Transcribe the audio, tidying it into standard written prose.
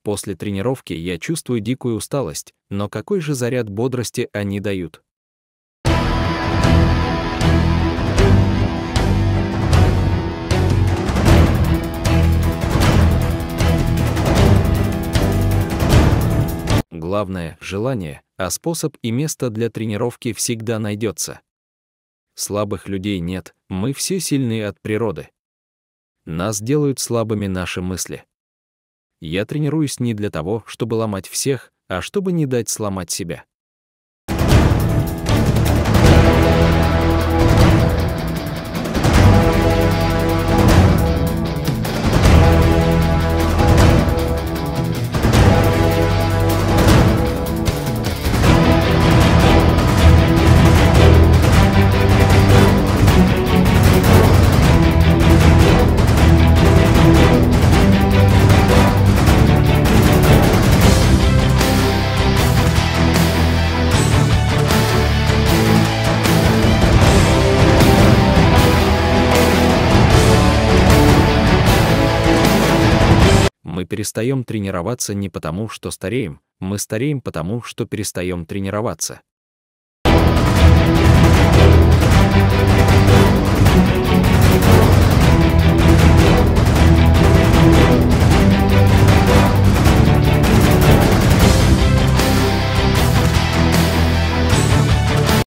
После тренировки я чувствую дикую усталость, но какой же заряд бодрости они дают? Главное — желание, а способ и место для тренировки всегда найдется. Слабых людей нет, мы все сильны от природы. Нас делают слабыми наши мысли. Я тренируюсь не для того, чтобы ломать всех, а чтобы не дать сломать себя. Мы перестаем тренироваться не потому, что стареем, мы стареем потому, что перестаем тренироваться.